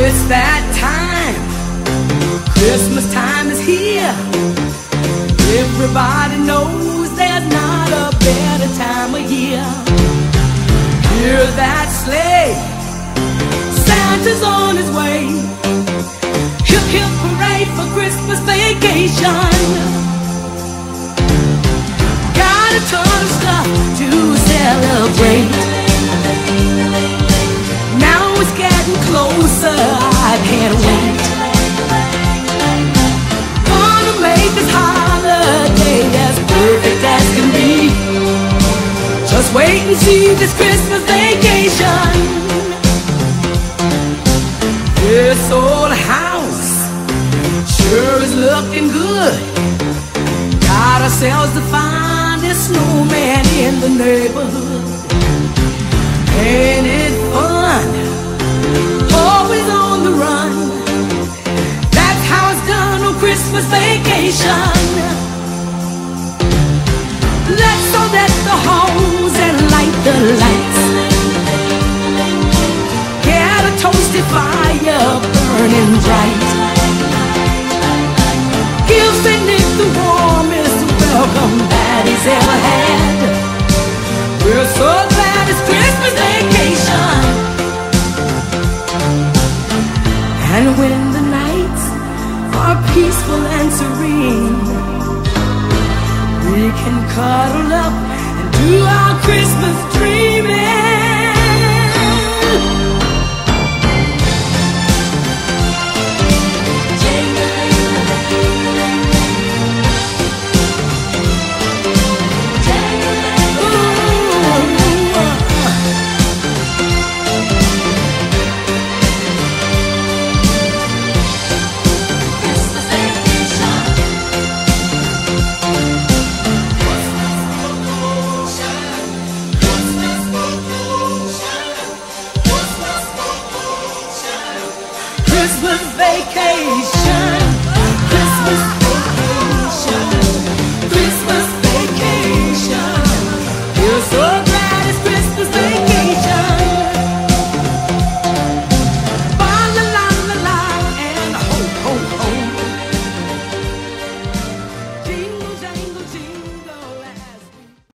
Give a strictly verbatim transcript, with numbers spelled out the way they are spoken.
It's that time. Christmas time is here. Everybody knows there's not a better time of year. Hear that sleigh, Santa's on his way. Hip hip hooray for Christmas vacation. Got a ton of stuff to celebrate. Now it's getting closer, I can't wait. Gonna make this holiday as perfect as can be. Just wait and see this Christmas vacation. This old house sure is looking good. Got ourselves the finest snowman in the neighborhood. Ain't it fun? Always on the run. That's how it's done on Christmas vacation. Let's all let the halls and light the lights. Get a toasty fire burning bright. Give Saint Nick the warmest welcome that he's ever had. We're so glad it's Christmas vacation. And when the nights are peaceful and serene, we can cuddle up and do our Christmas dreaming. Christmas vacation.